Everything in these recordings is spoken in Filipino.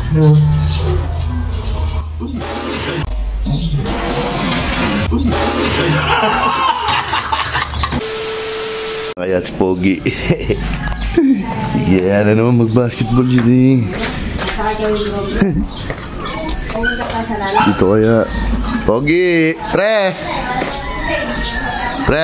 Kaya si Pogi. Yeah, na naman mag-basketball dyan eh. Dito kaya. Pogi! Pre! Pre!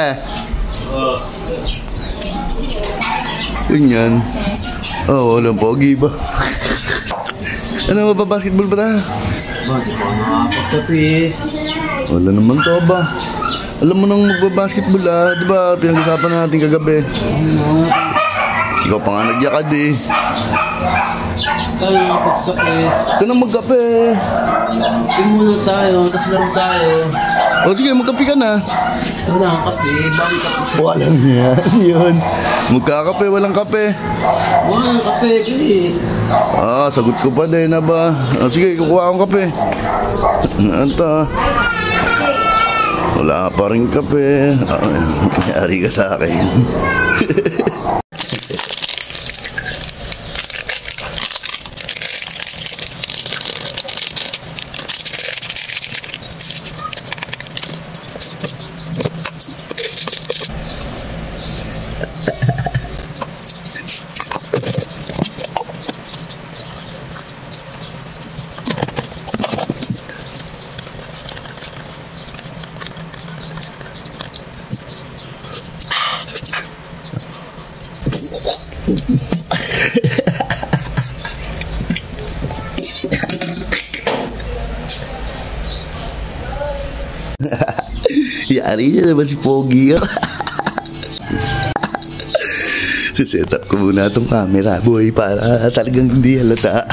Yun yan. Oh, walang Pogi ba? Ano, mababasketball ba na? Bakit pa nakapagkapi? Wala naman to ba? Alam mo nang magbabasketball diba pinag-usapan natin kagabi? Ikaw pa nga nagyakad eh. Tayo nakapagkapi. Ito na magkape. Muna tayo, tapos laro tayo. O sige, magkape ka na. Wala kang kape, bakit kape sa... Walang yan, yun. Magkakape, walang kape. Wala kang kape, pili. Sagot ko pa din na ba? Sige, kukuha akong kape. Ito. Wala pa rin kape. Yari ka sa akin. Yari niya naman si Pogi. Siset up ko muna itong camera, boy, para talagang hindi halata.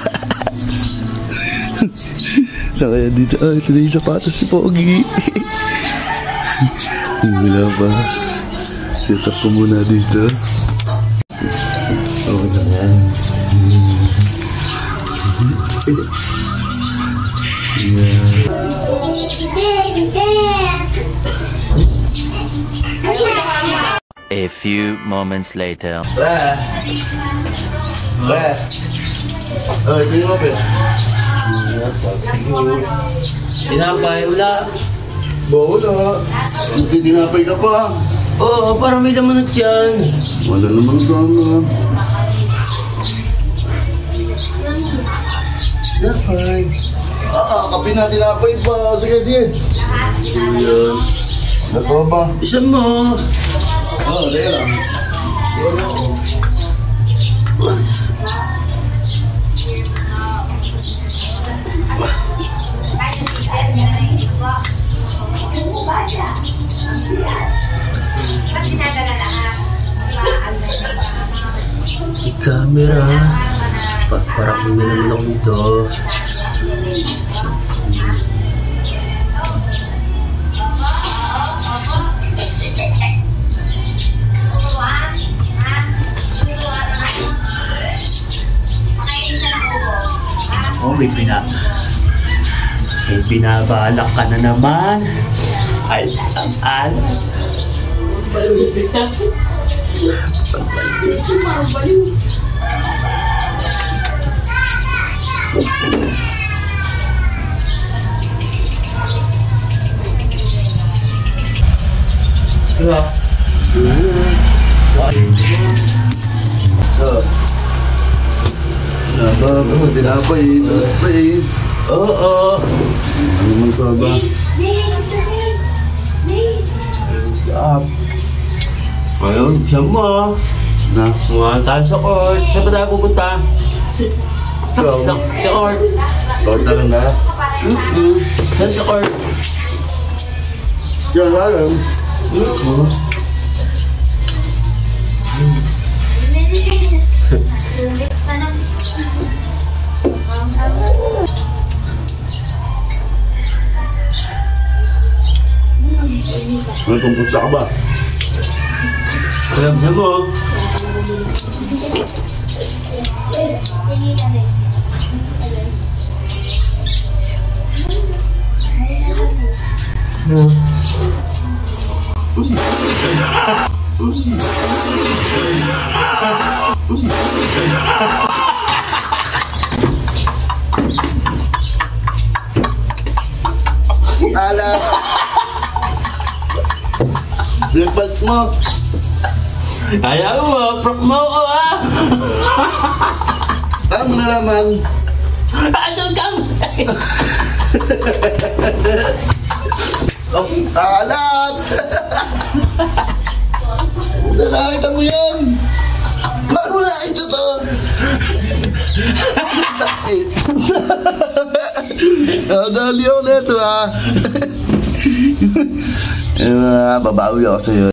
So kaya dito, ito na yung sapatos si Pogi. Wala pa. Set up ko muna dito. Okay na yan. Yeah. A few moments later. Pre! Ito yung open. Tinapay, wala. Wala. Hindi dinapay ka pa. Oo, parang may laman at yan. Wala naman drama. Tinapay. Kape na tinapay pa. Sige. Yan. Ano ba? Isa mo. Dahil lang. Camera. Paraking na naman ako dito. Oh, may binabalak ka na naman. Ay, saan? Tinapay. Oo. Ano man ka ba? Ayun, siya mo. Mga tayo sa court. Saan ba tayo pupunta? Sa court. Court na lang na? Saan sa court? Yan, alam. Ano itong putsa ka ba? Alam siya mo. alat. Pinagpalit mo. Ayaw mo, prop mo ko ha! Paano mo nalaman? Ano ka? Oh, alat! Nakakita mo yan! Paano mo nakakita to? Dali ako na ito ha. Babawi ako sa'yo.